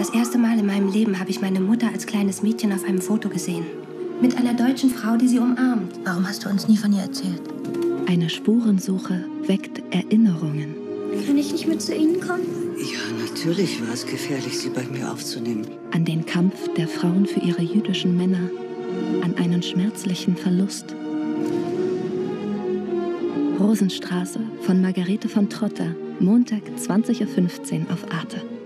Das erste Mal in meinem Leben habe ich meine Mutter als kleines Mädchen auf einem Foto gesehen. Mit einer deutschen Frau, die sie umarmt. Warum hast du uns nie von ihr erzählt? Eine Spurensuche weckt Erinnerungen. Kann ich nicht mit zu Ihnen kommen? Ja, natürlich war es gefährlich, sie bei mir aufzunehmen. An den Kampf der Frauen für ihre jüdischen Männer. An einen schmerzlichen Verlust. Rosenstraße von Margarete von Trotter. Montag 20:15 Uhr auf Arte.